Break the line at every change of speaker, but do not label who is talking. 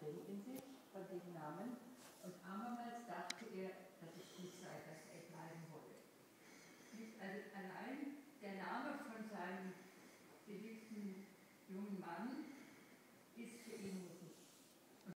denken sich von dem Namen. Und abermals dachte er, dass es gut sei, dass er bleiben wolle. Also allein der Name von seinem geliebten jungen Mann